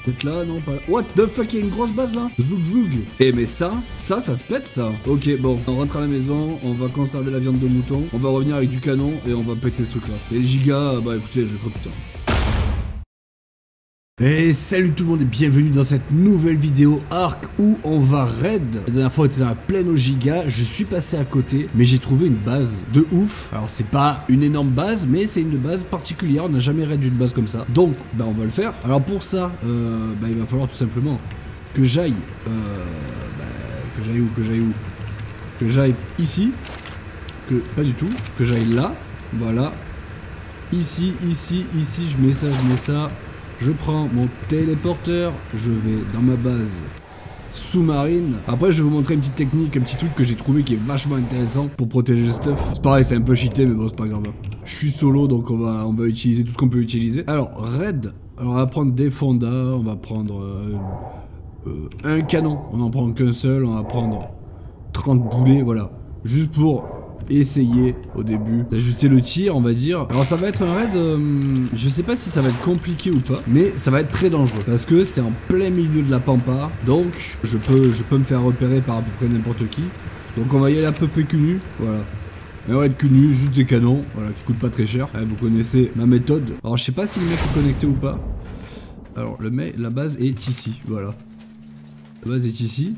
Peut-être là, non, pas là. What the fuck, il y a une grosse base là. Zoug zoug. Eh mais ça se pète ça. Ok, bon, on rentre à la maison, on va conserver la viande de mouton, on va revenir avec du canon et on va péter ce truc là. Et les gigas, bah écoutez, je ferai plus tard. Et salut tout le monde et bienvenue dans cette nouvelle vidéo Ark où on va raid. La dernière fois on était dans la plaine aux gigas, je suis passé à côté mais j'ai trouvé une base de ouf. Alors c'est pas une énorme base mais c'est une base particulière, on n'a jamais raid d'une base comme ça. Donc bah on va le faire. Alors pour ça, il va falloir tout simplement que j'aille que j'aille ici, pas du tout, que j'aille là, voilà. Ici, je mets ça. Je prends mon téléporteur, je vais dans ma base sous-marine. Après, je vais vous montrer une petite technique, un petit truc que j'ai trouvé qui est vachement intéressant pour protéger le stuff. C'est pareil, c'est un peu cheaté, mais bon, c'est pas grave. Je suis solo, donc on va utiliser tout ce qu'on peut utiliser. Alors, raid, on va prendre des fondas, on va prendre un canon. On n'en prend qu'un seul, on va prendre 30 boulets, voilà. Juste pour essayer au début d'ajuster le tir, on va dire. Alors ça va être un raid, je sais pas si ça va être compliqué ou pas, mais ça va être très dangereux parce que c'est en plein milieu de la pampa, donc je peux me faire repérer par à peu près n'importe qui. Donc on va y aller à peu près cul nu, voilà. Un raid cul nu, juste des canons, voilà, qui coûte pas très cher. Ouais, vous connaissez ma méthode. Alors je sais pas si le mec est connecté ou pas. Alors la base est ici, voilà. La base est ici.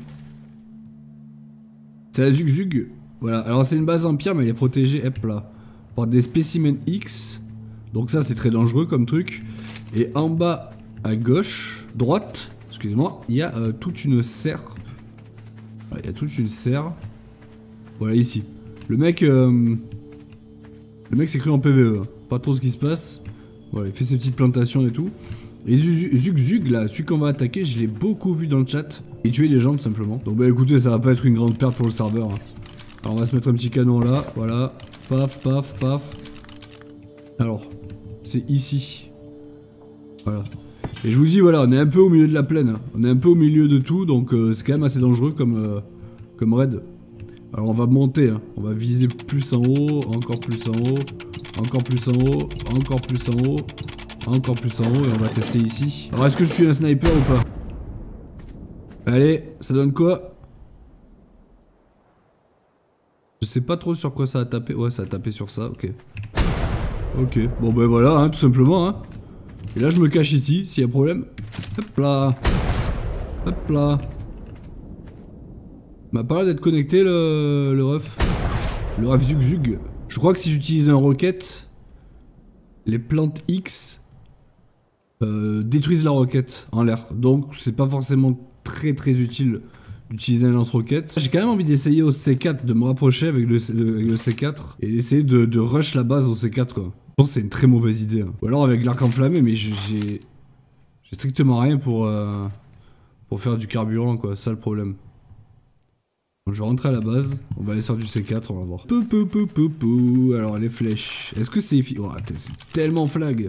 C'est la Zug. Voilà, alors c'est une base en pierre mais elle est protégée, hop là, par des spécimens X. Donc ça c'est très dangereux comme truc. Et en bas à gauche, droite, excusez-moi, il y a toute une serre. Il y a toute une serre. Voilà ici. Le mec s'est cru en PVE, hein. Pas trop ce qui se passe. Voilà, il fait ses petites plantations et tout. Et Zug là, celui qu'on va attaquer, je l'ai beaucoup vu dans le chat. Et tuer des gens tout simplement. Donc bah écoutez, ça va pas être une grande perte pour le serveur, hein. Alors on va se mettre un petit canon là, voilà, paf. Alors, c'est ici. Voilà. Et je vous dis, voilà, on est un peu au milieu de la plaine, hein. On est un peu au milieu de tout, donc c'est quand même assez dangereux comme raid. Alors on va monter, hein. On va viser plus en haut, encore plus en haut, encore plus en haut, encore plus en haut, encore plus en haut, et on va tester ici. Alors est-ce que je suis un sniper ou pas? Allez, ça donne quoi? Je sais pas trop sur quoi ça a tapé. Ouais, ça a tapé sur ça, ok. Ok, bon ben voilà, hein, tout simplement, hein. Et là, je me cache ici, s'il y a problème. Hop là. Hop là. M'a pas l'air d'être connecté, le ref. Le ref Zug. Je crois que si j'utilise un roquette, les plantes X détruisent la roquette en l'air. Donc, c'est pas forcément très utile d'utiliser un lance-roquette. J'ai quand même envie d'essayer au C4, de me rapprocher avec le C4 et d'essayer de rush la base au C4 quoi. Je pense que c'est une très mauvaise idée, hein. Ou alors avec l'arc enflammé, mais j'ai strictement rien pour faire du carburant quoi, c'est ça le problème. Donc je vais rentrer à la base, on va aller sur du C4, on va voir. Alors les flèches, est-ce que c'est efficace? Oh, c'est tellement flag.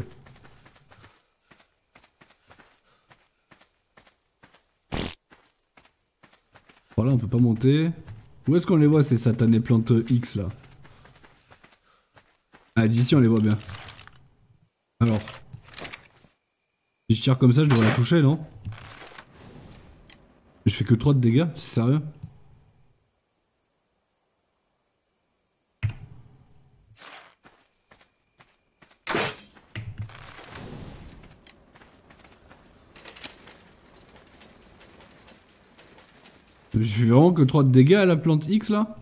Voilà, on peut pas monter. Où est-ce qu'on les voit ces satanées plantes X là? Ah, d'ici on les voit bien. Alors. Si je tire comme ça, je devrais la toucher, non? Je fais que 3 de dégâts, c'est sérieux? Je fais vraiment que 3 de dégâts à la plante X là?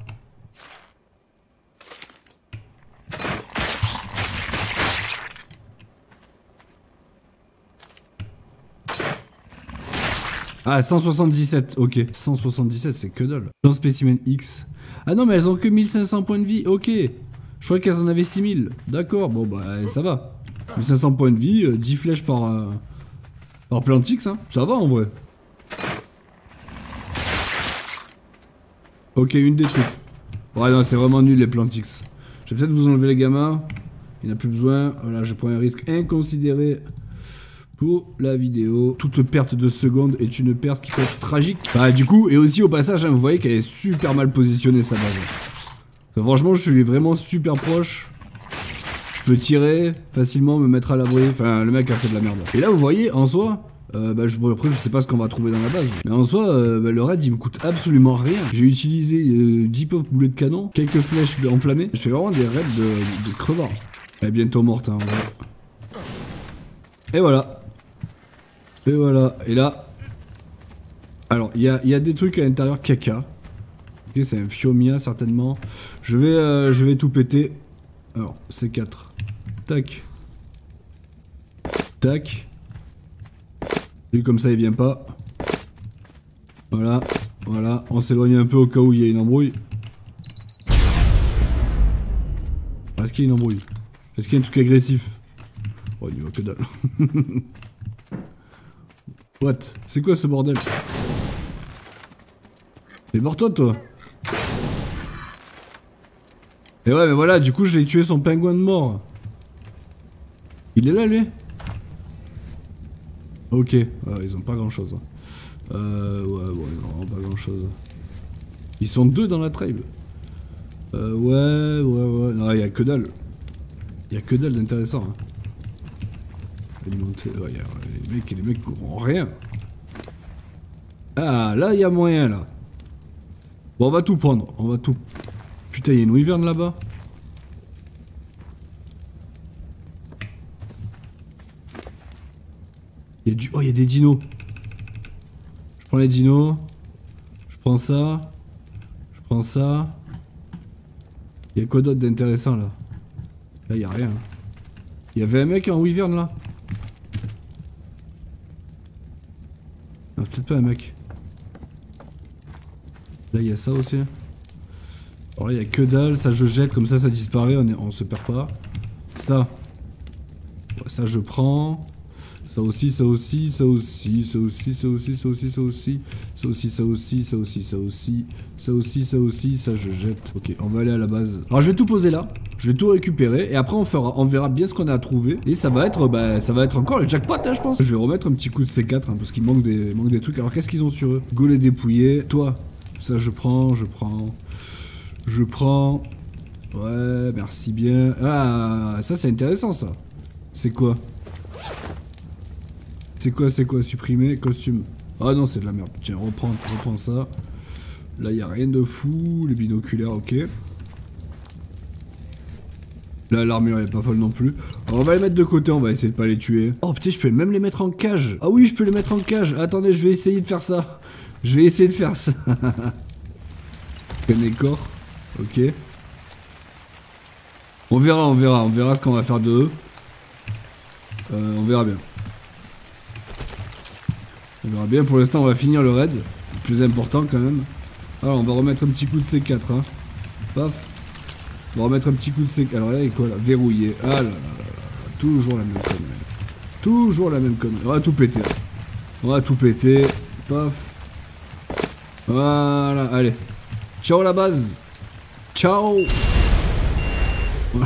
Ah 177, ok. 177 c'est que dalle. Dans spécimen X. Ah non mais elles ont que 1500 points de vie, ok. Je croyais qu'elles en avaient 6000. D'accord, bon bah ça va. 1500 points de vie, 10 flèches par plante X, hein. Ça va en vrai. Ok, une détruite. Ouais, non, c'est vraiment nul les plantes X. Je vais peut-être vous enlever les gamins. Il n'y en a plus besoin. Voilà, je prends un risque inconsidéré pour la vidéo. Toute perte de seconde est une perte qui peut être tragique. Bah, du coup, et aussi au passage, hein, vous voyez qu'elle est super mal positionnée sa base. Enfin, franchement, je suis vraiment super proche. Je peux tirer facilement, me mettre à l'abri. Enfin, le mec a fait de la merde. Et là, vous voyez, en soi, Après je sais pas ce qu'on va trouver dans la base. Mais en soi, le raid il me coûte absolument rien. J'ai utilisé 10 pauvres boulets de canon, quelques flèches enflammées. Je fais vraiment des raids de crevards. Elle est bientôt morte, hein, voilà. Et voilà. Et voilà. Et là... Alors, il y a des trucs à l'intérieur caca. Ok, c'est un Fiomia certainement. Je vais tout péter. Alors, C4. Tac. Tac. Lui comme ça il vient pas. Voilà. Voilà. On s'éloigne un peu au cas où il y a une embrouille. Est-ce qu'il y a une embrouille? Est-ce qu'il y a un truc agressif? Oh, il y va que dalle. What? C'est quoi ce bordel? Mais mort-toi, toi. Et ouais, mais voilà, du coup, j'ai tué son pingouin de mort. Il est là, lui? Ok. Ils ont pas grand-chose. Ouais, non, pas grand-chose. Ils sont deux dans la tribe. Ouais. Non, y a que dalle. Y a que dalle d'intéressant. Hein. Ouais, les mecs courent rien. Ah, là, y a moyen, là. Bon, on va tout prendre. On va tout... Putain, y a une wyvern là-bas. Oh, y a des dinos. Je prends les dinos. Je prends ça. Je prends ça. Y a quoi d'autre d'intéressant, là? Là, y a rien. Y avait un mec en wyvern, là? Non, peut-être pas un mec. Là, il y a ça aussi. Alors là, il y a que dalle. Ça, je jette. Comme ça disparaît. On se perd pas. Ça. Ouais, ça, je prends. Ça aussi, ça aussi, ça aussi, ça aussi, ça aussi, ça aussi, ça aussi. Ça aussi, ça aussi, ça aussi, ça aussi. Ça aussi, ça aussi, ça, je jette. Ok, on va aller à la base. Alors, je vais tout poser là. Je vais tout récupérer. Et après, on verra bien ce qu'on a à trouver. Et ça va être encore le jackpot, hein, je pense. Je vais remettre un petit coup de C4, hein, parce qu'il manque des trucs. Alors, qu'est-ce qu'ils ont sur eux? Go les dépouiller. Toi. Ça, je prends. Ouais, merci bien. Ah, ça, c'est intéressant, ça. C'est quoi? C'est quoi? Supprimer, costume. Ah non, c'est de la merde. Tiens, reprends ça. Là, y a rien de fou. Les binoculaires, ok. Là, l'armure est pas folle non plus. Alors, on va les mettre de côté, on va essayer de pas les tuer. Oh putain, je peux même les mettre en cage. Ah oui, je peux les mettre en cage. Attendez, je vais essayer de faire ça. Les corps. Ok. On verra ce qu'on va faire de eux. On verra bien. Pour l'instant, on va finir le raid. Le plus important quand même. Alors, on va remettre un petit coup de C4. Hein. Paf. On va remettre un petit coup de C4. Alors là, il y a quoi là? Verrouillé. Ah là là là là. Toujours la même connerie. On va tout péter. Paf. Voilà. Allez. Ciao la base. Ciao. Voilà.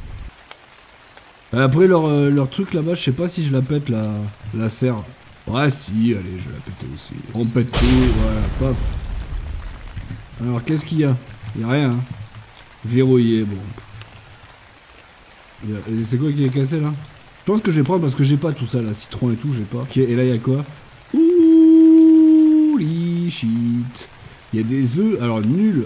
Après leur truc là-bas, je sais pas si je la pète la serre. Ouais si, allez, je vais la péter aussi. On pète tout, voilà, paf. Alors qu'est-ce qu'il y a? Y'a rien, hein. Verrouillé, bon. C'est quoi qui est cassé là? Je pense que je vais prendre parce que j'ai pas tout ça là, citron et tout, j'ai pas. Ok, et là y'a quoi? Holy shit. Y'a des œufs, alors nul.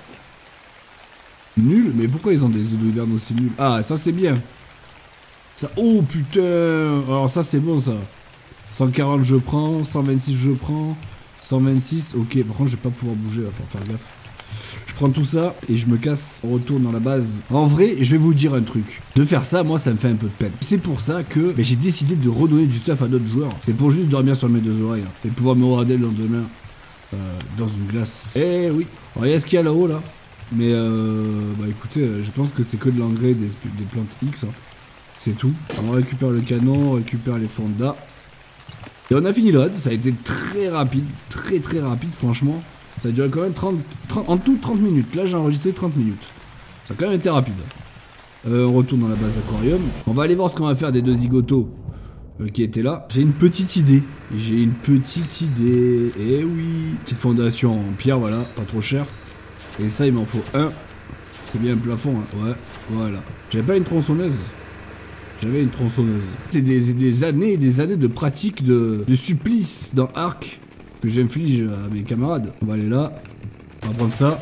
Nul? Mais pourquoi ils ont des œufs d'hiverne aussi nuls? Ah, ça c'est bien. Ça, oh putain. Alors ça c'est bon ça. 140 je prends, 126 je prends, 126, ok, par contre je vais pas pouvoir bouger, il va falloir faire gaffe. Je prends tout ça et je me casse, on retourne dans la base. En vrai, je vais vous dire un truc. De faire ça, moi ça me fait un peu de peine. C'est pour ça que j'ai décidé de redonner du stuff à d'autres joueurs. C'est pour juste dormir sur mes deux oreilles hein, et pouvoir me regarder le lendemain dans une glace. Eh oui, alors il y a ce qu'il y a là-haut là. Mais écoutez, je pense que c'est que de l'engrais des plantes X. Hein. C'est tout. Alors, on récupère le canon, on récupère les fondas. Et on a fini le raid, ça a été très rapide, très rapide franchement. Ça a duré quand même en tout 30 minutes, là j'ai enregistré 30 minutes. Ça a quand même été rapide. On retourne dans la base d'aquarium. On va aller voir ce qu'on va faire des deux zigotos qui étaient là. J'ai une petite idée, eh oui. Petite fondation en pierre, voilà, pas trop cher. Et ça il m'en faut un. C'est bien un plafond, hein. Ouais, voilà. J'avais pas une tronçonneuse. J'avais une tronçonneuse. C'est des années et des années de pratique de supplice dans Ark que j'inflige à mes camarades. On va aller là. On va prendre ça.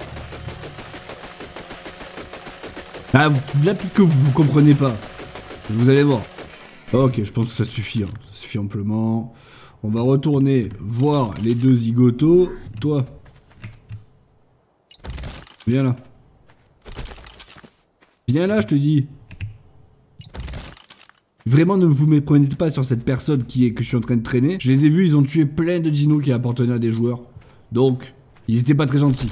Ah, là peut-être que vous comprenez pas. Vous allez voir. Ok, je pense que ça suffit. Hein. Ça suffit amplement. On va retourner voir les deux zigotos. Toi. Viens là. Viens là, je te dis. Vraiment, ne vous méprenez pas sur cette personne que je suis en train de traîner. Je les ai vus, ils ont tué plein de dinos qui appartenaient à des joueurs. Donc, ils étaient pas très gentils.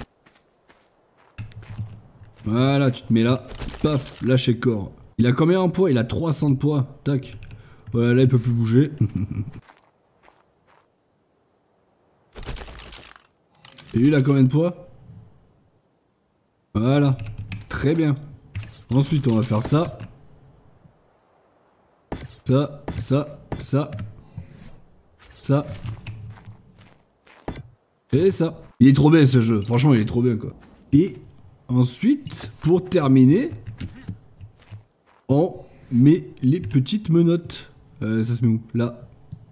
Voilà, tu te mets là. Paf, lâcher corps. Il a combien en poids? Il a 300 de poids. Tac. Voilà, là, il peut plus bouger. Et lui, il a combien de poids? Voilà. Très bien. Ensuite, on va faire ça. Ça. Et ça. Il est trop bien ce jeu. Franchement, il est trop bien quoi. Et ensuite, pour terminer, on met les petites menottes. Ça se met où? Là.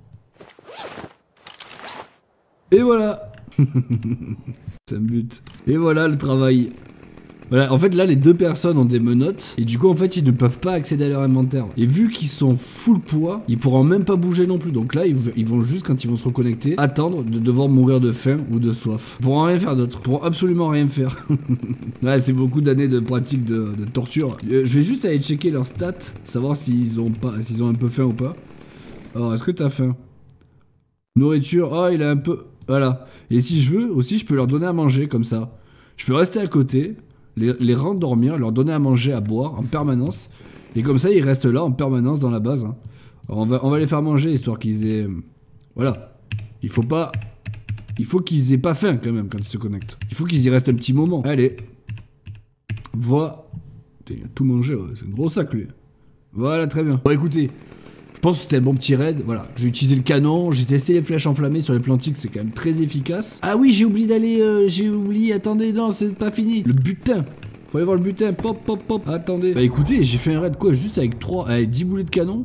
Et voilà. Ça me bute. Et voilà le travail. Voilà, en fait là les deux personnes ont des menottes et du coup en fait ils ne peuvent pas accéder à leur inventaire. Et vu qu'ils sont full poids, ils pourront même pas bouger non plus. Donc là ils vont juste quand ils vont se reconnecter attendre de devoir mourir de faim ou de soif. Ils pourront rien faire d'autre, ils pourront absolument rien faire. Ouais, c'est beaucoup d'années de pratique de torture. Je vais juste aller checker leurs stats, savoir s'ils ont un peu faim ou pas. Alors est-ce que t'as faim? Nourriture, oh il a un peu... Voilà. Et si je veux aussi je peux leur donner à manger comme ça. Je peux rester à côté, les rendre dormir, leur donner à manger, à boire en permanence. Et comme ça, ils restent là en permanence dans la base. Hein. Alors on va les faire manger histoire qu'ils aient... Voilà. Il faut qu'ils aient pas faim quand même quand ils se connectent. Il faut qu'ils y restent un petit moment. Allez. Voilà. Il a tout mangé, ouais. C'est un gros sac lui. Voilà, très bien. Bon écoutez, je pense que c'était un bon petit raid. Voilà, j'ai utilisé le canon, j'ai testé les flèches enflammées sur les plantiques, c'est quand même très efficace. Ah oui, j'ai oublié d'aller... attendez, non, c'est pas fini. Le butin. Faut aller voir le butin, pop. Attendez. Bah écoutez, j'ai fait un raid quoi, juste avec 10 boulets de canon,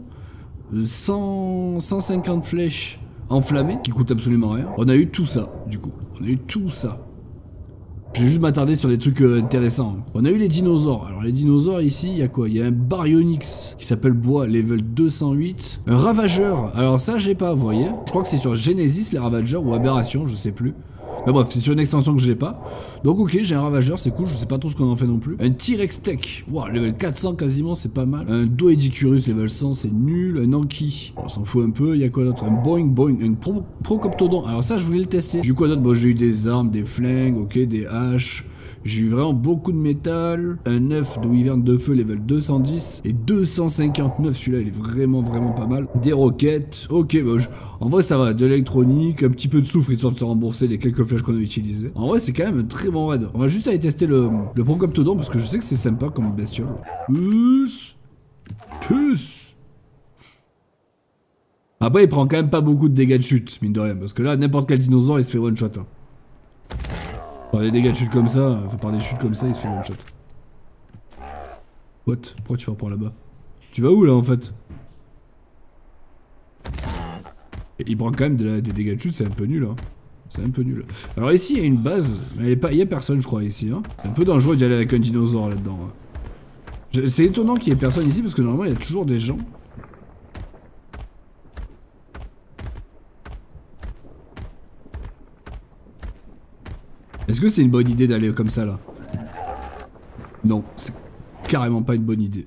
150 flèches enflammées, qui coûtent absolument rien. On a eu tout ça, du coup. On a eu tout ça. Je vais juste m'attarder sur des trucs intéressants. On a eu les dinosaures. Alors les dinosaures ici, il y a quoi? Il y a un baryonyx qui s'appelle bois, level 208. Un ravageur. Alors ça, j'ai pas, vous voyez. Je crois que c'est sur Genesis les ravageurs ou Aberration, je sais plus. Mais bref, c'est sur une extension que j'ai pas. Donc ok, j'ai un ravageur, c'est cool, je sais pas trop ce qu'on en fait non plus. Un T-Rex Tech, wow, level 400 quasiment, c'est pas mal. Un Doedicurus level 100, c'est nul. Un Anki, on s'en fout un peu, il y a quoi d'autre? Un Boing, un Procoptodon. Alors ça, je voulais le tester. J'ai eu quoi d'autre? Bon, j'ai eu des armes, des flingues, ok, des haches. J'ai eu vraiment beaucoup de métal. Un œuf de Wyvern de feu level 210 et 259, celui-là il est vraiment pas mal. Des roquettes, ok, bah, en vrai ça va, de l'électronique, un petit peu de soufre histoire de se rembourser les quelques flèches qu'on a utilisées. En vrai c'est quand même un très bon raid. On va juste aller tester le Procoptodon parce que je sais que c'est sympa comme bestiole. Tous. Après il prend quand même pas beaucoup de dégâts de chute, mine de rien, parce que là n'importe quel dinosaure il se fait one shot. Hein. Par des dégâts de chute comme ça, enfin par des chutes comme ça, il se fait one shot. What? Pourquoi tu vas par là-bas? Tu vas où là en fait? Et il prend quand même des dégâts de chute, c'est un peu nul hein. C'est un peu nul. Alors ici il y a une base, mais il y a personne je crois ici hein. C'est un peu dangereux d'y aller avec un dinosaure là-dedans. Hein. C'est étonnant qu'il y ait personne ici parce que normalement il y a toujours des gens. Est-ce que c'est une bonne idée d'aller comme ça là? Non, c'est carrément pas une bonne idée.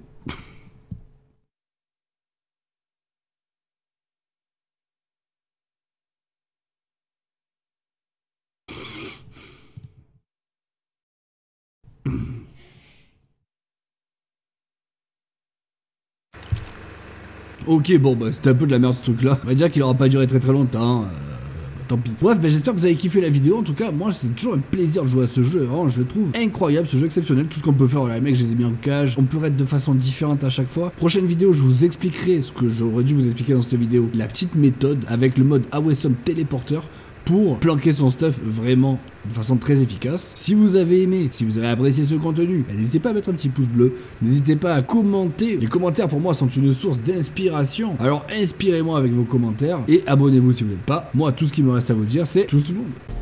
Ok, bon bah c'était un peu de la merde ce truc là. On va dire qu'il aura pas duré très longtemps. Tant pis. Bref, bah, j'espère que vous avez kiffé la vidéo. En tout cas, moi, c'est toujours un plaisir de jouer à ce jeu. Vraiment, je le trouve incroyable, ce jeu exceptionnel. Tout ce qu'on peut faire, voilà, les mecs, je les ai mis en cage. On peut raid de façon différente à chaque fois. Prochaine vidéo, je vous expliquerai ce que j'aurais dû vous expliquer dans cette vidéo. La petite méthode avec le mode Awesome Téléporteur pour planquer son stuff vraiment de façon très efficace. Si vous avez aimé, si vous avez apprécié ce contenu, n'hésitez pas à mettre un petit pouce bleu, n'hésitez pas à commenter. Les commentaires pour moi sont une source d'inspiration. Alors inspirez-moi avec vos commentaires et abonnez-vous si vous n'êtes pas. Moi, tout ce qui me reste à vous dire, c'est tchuss tout le monde.